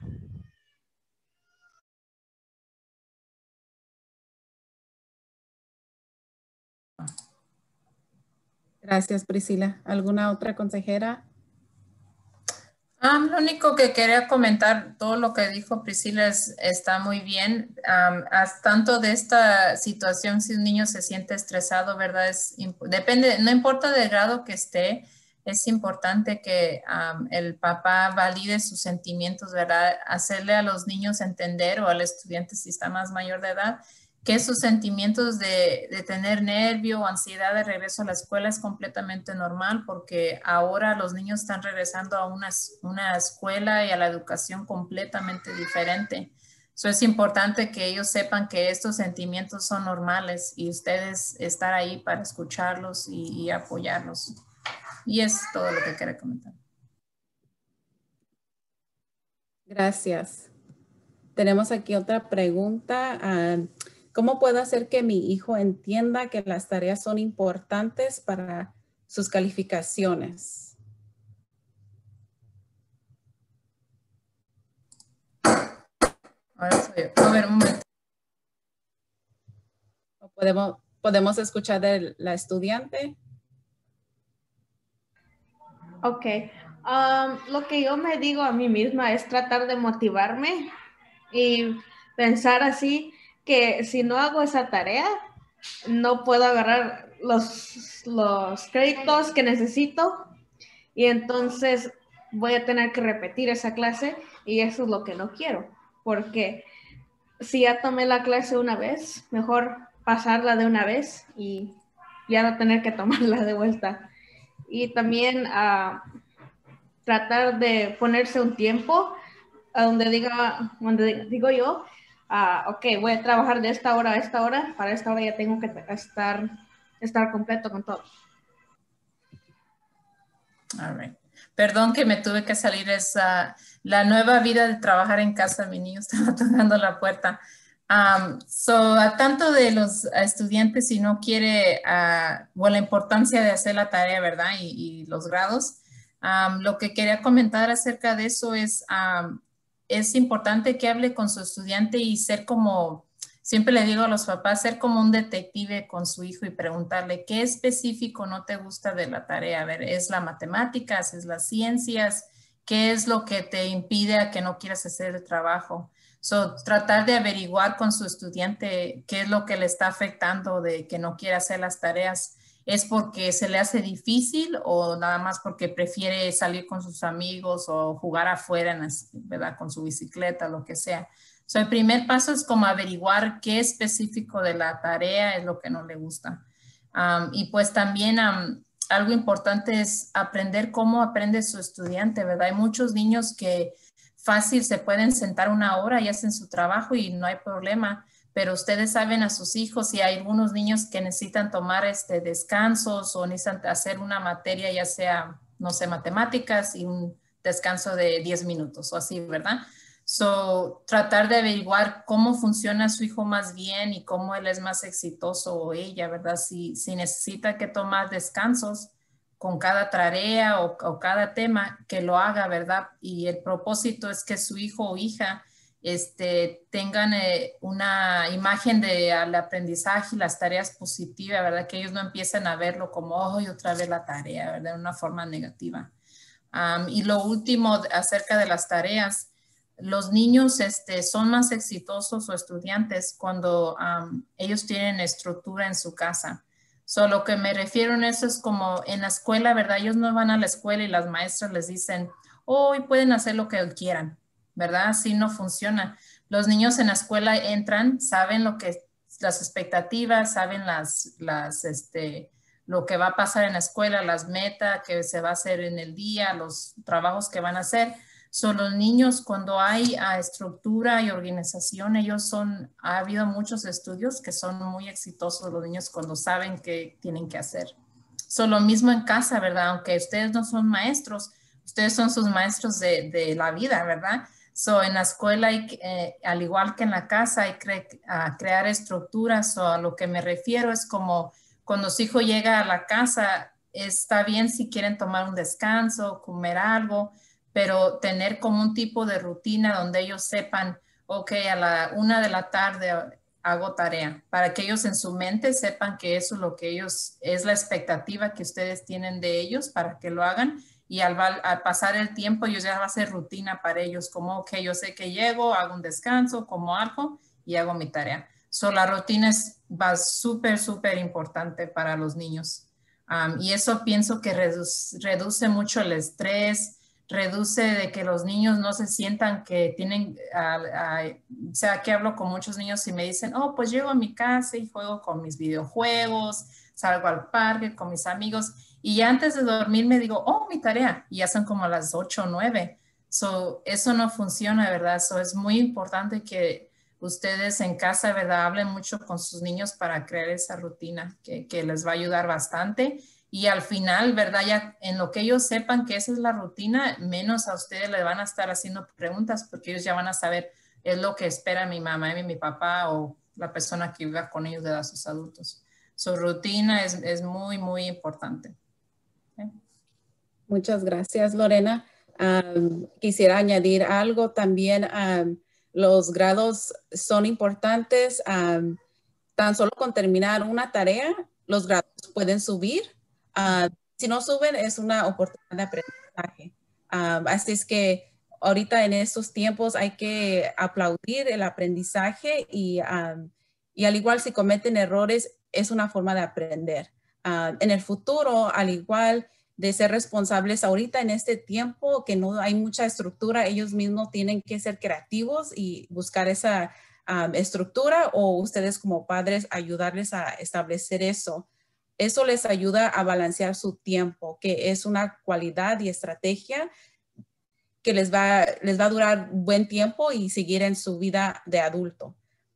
Gracias, Priscila. ¿Alguna otra consejera? Lo único que quería comentar, todo lo que dijo Priscila está muy bien. Tanto de esta situación, si un niño se siente estresado, ¿verdad? Depende, no importa del grado que esté, es importante que el papá valide sus sentimientos, ¿verdad? Hacerle a los niños entender o al estudiante si está más mayor de edad, que sus sentimientos de tener nervio o ansiedad de regreso a la escuela es completamente normal porque ahora los niños están regresando a una escuela y a la educación completamente diferente. Eso es importante que ellos sepan que estos sentimientos son normales y ustedes estar ahí para escucharlos y apoyarlos. Y es todo lo que quería comentar. Gracias. Tenemos aquí otra pregunta. ¿Cómo puedo hacer que mi hijo entienda que las tareas son importantes para sus calificaciones? Ahora soy yo. A ver, un momento. ¿Podemos escuchar de la estudiante? Ok. Lo que yo me digo a mí misma es tratar de motivarme y pensar así que si no hago esa tarea, no puedo agarrar los créditos que necesito y entonces voy a tener que repetir esa clase y eso es lo que no quiero, porque si ya tomé la clase una vez, mejor pasarla de una vez y ya no tener que tomarla de vuelta. Y también tratar de ponerse un tiempo donde digo yo, ok, voy a trabajar de esta hora a esta hora, para esta hora ya tengo que estar completo con todo. All right. Perdón que me tuve que salir, es la nueva vida de trabajar en casa. Mi niño estaba tocando la puerta. A tanto de los estudiantes, si no quiere, la importancia de hacer la tarea, ¿verdad? Y los grados. Lo que quería comentar acerca de eso es importante que hable con su estudiante y ser como, siempre le digo a los papás, ser como un detective con su hijo y preguntarle qué específico no te gusta de la tarea. A ver, ¿es la matemáticas? ¿Es las ciencias? ¿Qué es lo que te impide a que no quieras hacer el trabajo? Tratar de averiguar con su estudiante qué es lo que le está afectando de que no quiera hacer las tareas. ¿Es porque se le hace difícil o nada más porque prefiere salir con sus amigos o jugar afuera, ¿verdad? Con su bicicleta, lo que sea? El primer paso es como averiguar qué específico de la tarea es lo que no le gusta. Y pues también algo importante es aprender cómo aprende su estudiante, ¿verdad? Hay muchos niños que fácil se pueden sentar una hora y hacen su trabajo y no hay problema, pero ustedes saben a sus hijos y hay algunos niños que necesitan tomar descansos o necesitan hacer una materia, ya sea, no sé, matemáticas y un descanso de 10 minutos o así, ¿verdad? Tratar de averiguar cómo funciona su hijo más bien y cómo él es más exitoso o ella, ¿verdad? Si necesita que tomar descansos con cada tarea o cada tema, que lo haga, ¿verdad? Y el propósito es que su hijo o hija tengan una imagen del aprendizaje y las tareas positivas, ¿verdad? Que ellos no empiecen a verlo como, oh, otra vez la tarea, ¿verdad? De una forma negativa. Y lo último acerca de las tareas, los niños son más exitosos o estudiantes cuando ellos tienen estructura en su casa. Lo que me refiero en eso es como en la escuela, ¿verdad? Ellos no van a la escuela y las maestras les dicen, hoy pueden hacer lo que quieran, ¿verdad? Así no funciona. Los niños en la escuela entran, saben lo que las expectativas, saben lo que va a pasar en la escuela, las metas que se va a hacer en el día, los trabajos que van a hacer. Son los niños, cuando hay estructura y organización, ha habido muchos estudios que son muy exitosos los niños cuando saben qué tienen que hacer. Son lo mismo en casa, ¿verdad? Aunque ustedes no son maestros, ustedes son sus maestros de la vida, ¿verdad? En la escuela, al igual que en la casa, hay que crear estructuras. A lo que me refiero es como cuando su hijo llega a la casa, está bien si quieren tomar un descanso, comer algo, pero tener como un tipo de rutina donde ellos sepan, ok, a la 1 de la tarde hago tarea, para que ellos en su mente sepan que eso es lo que es la expectativa que ustedes tienen de ellos para que lo hagan. Y al pasar el tiempo, ellos ya va a ser rutina para ellos, como, ok, yo sé que llego, hago un descanso, como algo y hago mi tarea. La rutina va súper, súper importante para los niños. Y eso pienso que reduce mucho el estrés, reduce de que los niños no se sientan que tienen, o sea, que hablo con muchos niños y me dicen, oh, pues llego a mi casa y juego con mis videojuegos, salgo al parque con mis amigos y ya antes de dormir me digo, oh, mi tarea, y ya son como las 8 o 9. Eso no funciona, ¿verdad? Es muy importante que ustedes en casa, ¿verdad? Hablen mucho con sus niños para crear esa rutina que les va a ayudar bastante. Y al final, ¿verdad? Ya en lo que ellos sepan que esa es la rutina, menos a ustedes le van a estar haciendo preguntas porque ellos ya van a saber es lo que espera mi mamá y mi papá o la persona que viva con ellos de edad, sus adultos. Su rutina es muy, muy importante. ¿Okay? Muchas gracias, Lorena. Quisiera añadir algo también. Los grados son importantes. Tan solo con terminar una tarea, los grados pueden subir. Si no suben, es una oportunidad de aprendizaje. Así es que ahorita en estos tiempos hay que aplaudir el aprendizaje y al igual si cometen errores, es una forma de aprender. En el futuro, al igual de ser responsables ahorita en este tiempo que no hay mucha estructura, ellos mismos tienen que ser creativos y buscar esa estructura o ustedes como padres ayudarles a establecer eso. Eso les ayuda a balancear su tiempo, que es una cualidad y estrategia que les va a durar buen tiempo y seguir en su vida de adulto.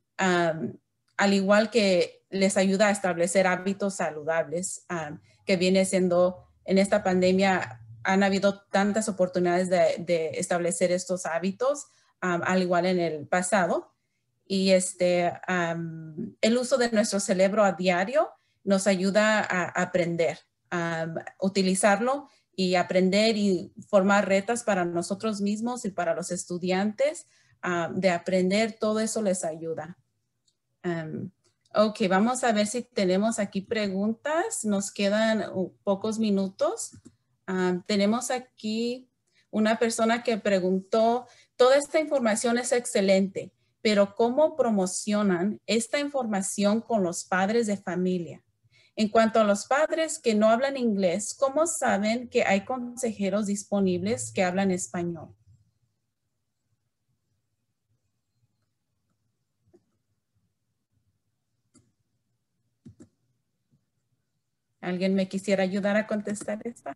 Al igual que les ayuda a establecer hábitos saludables, que viene siendo en esta pandemia han habido tantas oportunidades de establecer estos hábitos, al igual en el pasado. Y el uso de nuestro cerebro a diario nos ayuda a aprender, utilizarlo y aprender y formar retas para nosotros mismos y para los estudiantes de aprender. Todo eso les ayuda. Ok, vamos a ver si tenemos aquí preguntas. Nos quedan pocos minutos. Tenemos aquí una persona que preguntó, toda esta información es excelente, pero ¿cómo promocionan esta información con los padres de familia? En cuanto a los padres que no hablan inglés, ¿cómo saben que hay consejeros disponibles que hablan español? ¿Alguien me quisiera ayudar a contestar esta?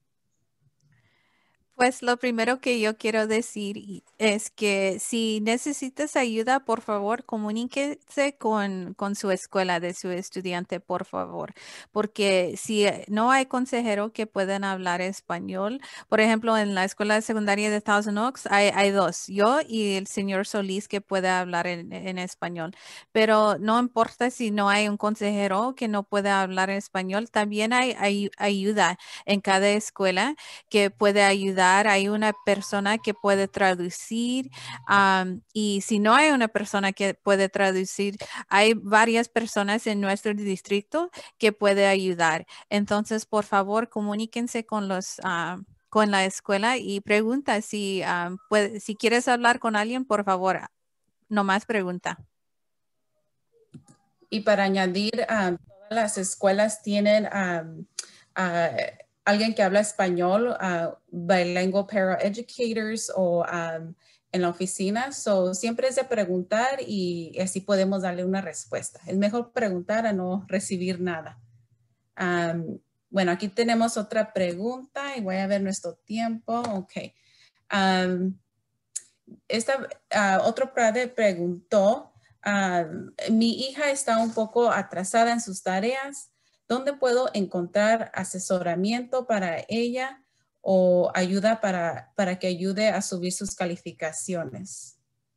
Pues lo primero que yo quiero decir es que si necesitas ayuda, por favor, comuníquese con su escuela de su estudiante, por favor. Porque si no hay consejero que puedan hablar español, por ejemplo, en la escuela secundaria de Thousand Oaks hay dos, yo y el señor Solís que puede hablar en español. Pero no importa si no hay un consejero que no pueda hablar en español, también hay ayuda en cada escuela que puede ayudar. Hay una persona que puede traducir y si no hay una persona que puede traducir, hay varias personas en nuestro distrito que puede ayudar. Entonces, por favor, comuníquense con con la escuela y pregunta si quieres hablar con alguien, por favor, nomás pregunta. Y para añadir, todas las escuelas tienen alguien que habla español, bilingual paraeducators o en la oficina. So, siempre es de preguntar y así podemos darle una respuesta. Es mejor preguntar a no recibir nada. Bueno, aquí tenemos otra pregunta y voy a ver nuestro tiempo. Ok. Otro padre preguntó, mi hija está un poco atrasada en sus tareas. ¿Dónde puedo encontrar asesoramiento para ella o ayuda para que ayude a subir sus calificaciones?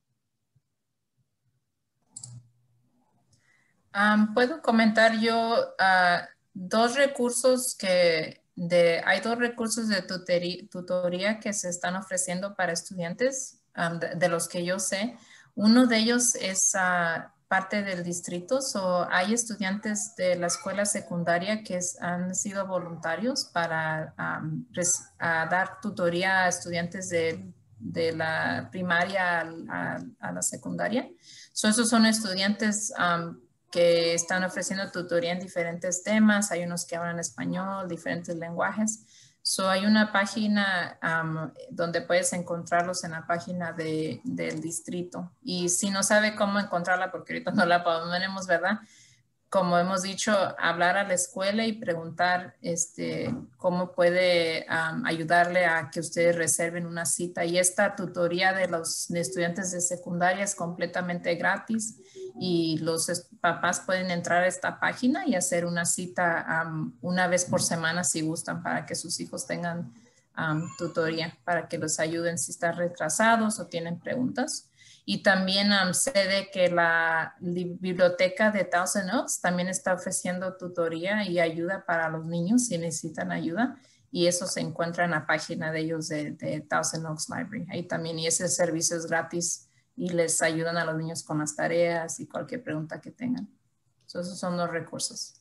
Puedo comentar yo dos recursos hay dos recursos de tutoría que se están ofreciendo para estudiantes, de los que yo sé. Uno de ellos es parte del distrito. Hay estudiantes de la escuela secundaria que han sido voluntarios para dar tutoría a estudiantes de la primaria a la secundaria. Esos son estudiantes que están ofreciendo tutoría en diferentes temas. Hay unos que hablan español, diferentes lenguajes. Hay una página donde puedes encontrarlos en la página del distrito. Y si no sabe cómo encontrarla, porque ahorita no la ponemos, ¿verdad? Como hemos dicho, hablar a la escuela y preguntar cómo puede ayudarle a que ustedes reserven una cita. Y esta tutoría de los estudiantes de secundaria es completamente gratis y los papás pueden entrar a esta página y hacer una cita una vez por semana si gustan, para que sus hijos tengan tutoría, para que los ayuden si están retrasados o tienen preguntas. Y también sé de que la biblioteca de Thousand Oaks también está ofreciendo tutoría y ayuda para los niños si necesitan ayuda. Y eso se encuentra en la página de ellos de Thousand Oaks Library. Ahí también, y ese servicio es gratis y les ayudan a los niños con las tareas y cualquier pregunta que tengan. Esos son los recursos.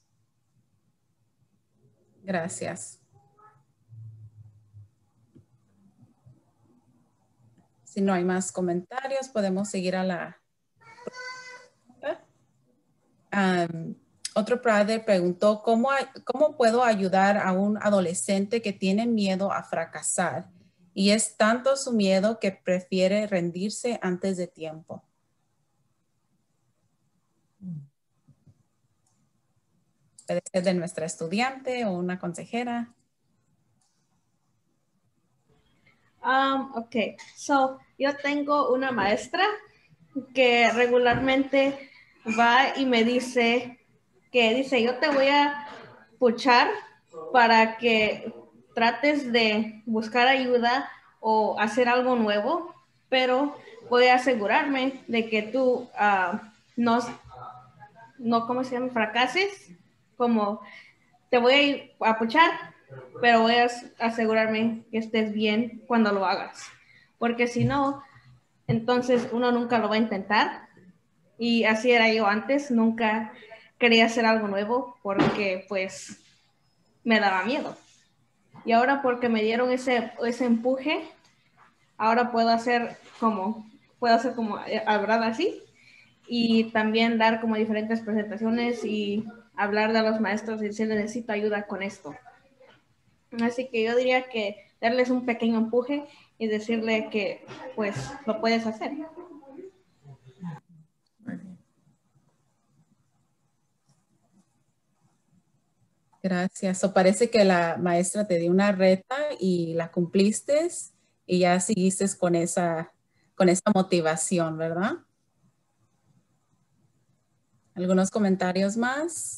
Gracias. Si no hay más comentarios, podemos seguir a la... Otro padre preguntó, ¿cómo puedo ayudar a un adolescente que tiene miedo a fracasar? Y es tanto su miedo que prefiere rendirse antes de tiempo. Puede ser de nuestra estudiante o una consejera. Ok, yo tengo una maestra que regularmente va y me dice, yo te voy a puchar para que trates de buscar ayuda o hacer algo nuevo, pero voy a asegurarme de que tú no, ¿cómo se llama? Fracases, como te voy a ir a puchar, pero voy a asegurarme que estés bien cuando lo hagas, porque si no, entonces uno nunca lo va a intentar. Y así era yo antes, nunca quería hacer algo nuevo porque pues me daba miedo. Y ahora porque me dieron ese empuje, ahora puedo hacer como hablar así y también dar como diferentes presentaciones y hablar de los maestros y decirles necesito ayuda con esto. Así que yo diría que darles un pequeño empuje y decirle que pues lo puedes hacer. Gracias. Parece que la maestra te dio una reta y la cumpliste y ya seguiste con esa motivación, ¿verdad? ¿Algunos comentarios más?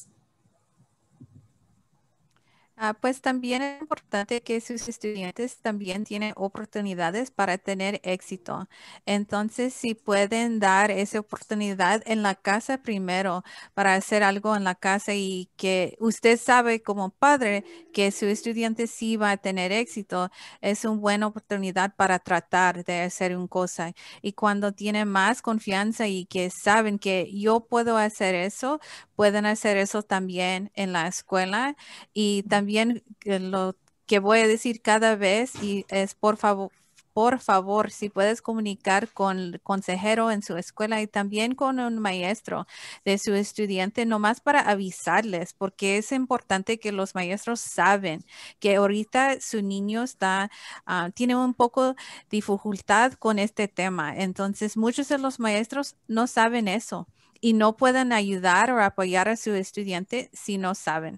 Pues también es importante que sus estudiantes también tienen oportunidades para tener éxito. Entonces, si pueden dar esa oportunidad en la casa primero para hacer algo en la casa y que usted sabe como padre que su estudiante sí va a tener éxito, es una buena oportunidad para tratar de hacer una cosa. Y cuando tienen más confianza y que saben que yo puedo hacer eso, pueden hacer eso también en la escuela. Y también lo que voy a decir cada vez y es por favor por favor, si puedes comunicar con el consejero en su escuela y también con un maestro de su estudiante, nomás para avisarles, porque es importante que los maestros saben que ahorita su niño tiene un poco dificultad con este tema. Entonces, muchos de los maestros no saben eso y no pueden ayudar o apoyar a su estudiante si no saben.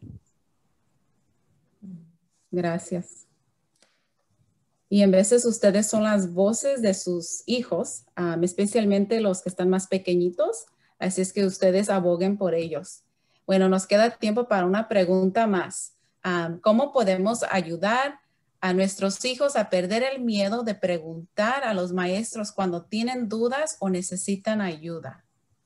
Gracias. Y en veces ustedes son las voces de sus hijos, especialmente los que están más pequeñitos, así es que ustedes aboguen por ellos. Bueno, nos queda tiempo para una pregunta más. ¿Cómo podemos ayudar a nuestros hijos a perder el miedo de preguntar a los maestros cuando tienen dudas o necesitan ayuda?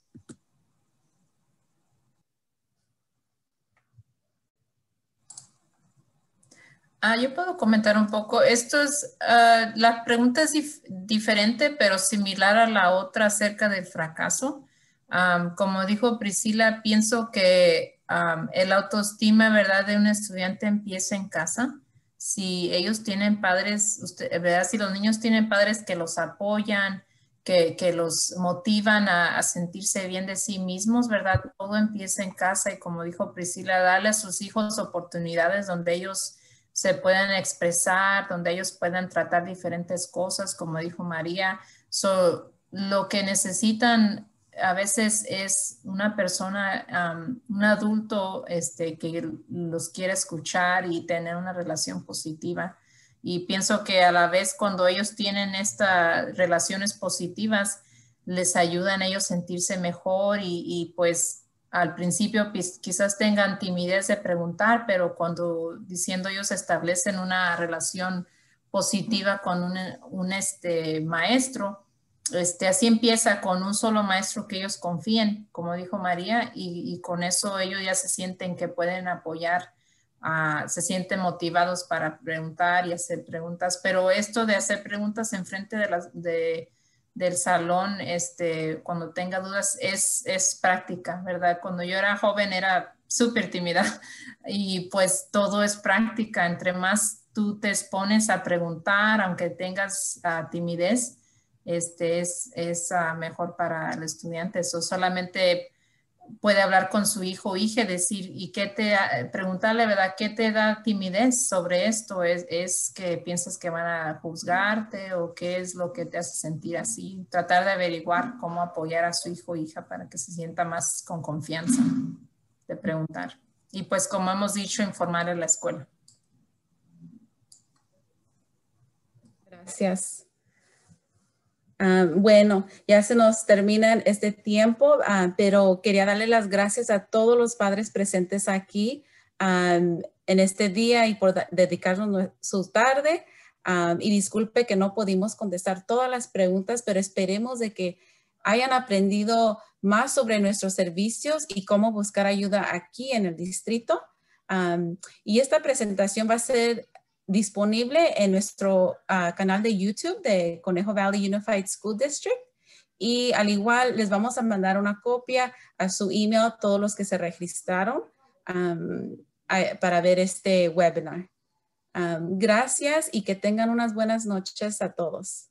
Yo puedo comentar un poco. La pregunta es diferente, pero similar a la otra acerca del fracaso. Como dijo Priscila, pienso que el autoestima, ¿verdad?, de un estudiante empieza en casa. Si ellos tienen padres, ¿verdad?, si los niños tienen padres que los apoyan, que los motivan a sentirse bien de sí mismos, ¿verdad? Todo empieza en casa y como dijo Priscila, darle a sus hijos oportunidades donde ellos se puedan expresar, donde ellos puedan tratar diferentes cosas, como dijo María. Lo que necesitan a veces es una persona, un adulto que los quiera escuchar y tener una relación positiva. Y pienso que a la vez cuando ellos tienen estas relaciones positivas, les ayudan a ellos sentirse mejor y pues al principio quizás tengan timidez de preguntar, pero cuando diciendo ellos establecen una relación positiva con un maestro, así empieza con un solo maestro que ellos confíen, como dijo María, y con eso ellos ya se sienten que pueden apoyar, se sienten motivados para preguntar y hacer preguntas, pero esto de hacer preguntas en frente del salón, cuando tenga dudas, es práctica, ¿verdad? Cuando yo era joven era súper tímida y pues todo es práctica. Entre más tú te expones a preguntar, aunque tengas timidez, es mejor para el estudiante. Eso solamente puede hablar con su hijo o hija, decir, y preguntarle, ¿verdad? ¿Qué te da timidez sobre esto? ¿Es que piensas que van a juzgarte o qué es lo que te hace sentir así? Tratar de averiguar cómo apoyar a su hijo o hija para que se sienta más con confianza de preguntar. Y pues, como hemos dicho, informar en la escuela. Gracias. Bueno, ya se nos termina este tiempo, pero quería darle las gracias a todos los padres presentes aquí en este día y por dedicarnos su tarde. Y disculpe que no pudimos contestar todas las preguntas, pero esperemos de que hayan aprendido más sobre nuestros servicios y cómo buscar ayuda aquí en el distrito. Y esta presentación va a ser disponible en nuestro canal de YouTube de Conejo Valley Unified School District. Y al igual les vamos a mandar una copia a su email a todos los que se registraron para ver este webinar. Gracias y que tengan unas buenas noches a todos.